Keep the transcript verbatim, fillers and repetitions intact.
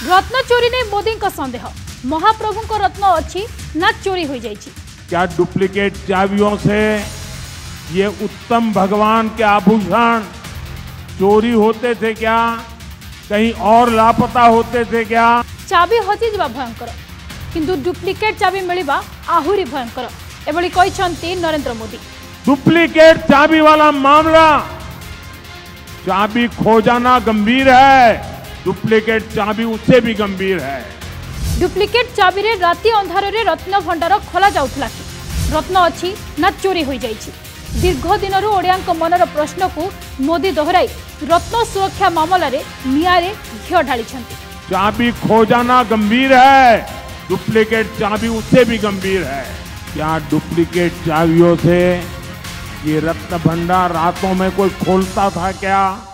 रत्न चोरी ने मोदी का संदेह महाप्रभु को रत्न अच्छी ना चोरी हो जाइए। क्या डुप्लीकेट चाबियों से ये उत्तम भगवान के आभूषण चोरी होते थे क्या? कहीं और लापता होते थे क्या? चाबी हजि जा भयंकर किंतु डुप्लीकेट चाबी मिलवा आहुरी भयंकर एभली कहते नरेंद्र मोदी। डुप्लीकेट चाबी वाला मामला, चाबी खो जाना गंभीर है, डुप्लीकेट चाबी उससे भी गंभीर है। डुप्लीकेट चाबी रे राति अंधार रे रत्न भंडार खोला जाउथला कि रत्न अच्छी ना चोरी हो जाइए। दीर्घ दिन ओडिया मनर प्रश्न को मोदी दोहराई रत्न सुरक्षा मामला रे नियारे घियो ढाली। चाबी खो जाना गंभीर है, डुप्लीकेट चाबी उससे भी गंभीर है। क्या डुप्लीकेट चाबियों से ये रत्न भंडार रातों में कोई खोलता था क्या?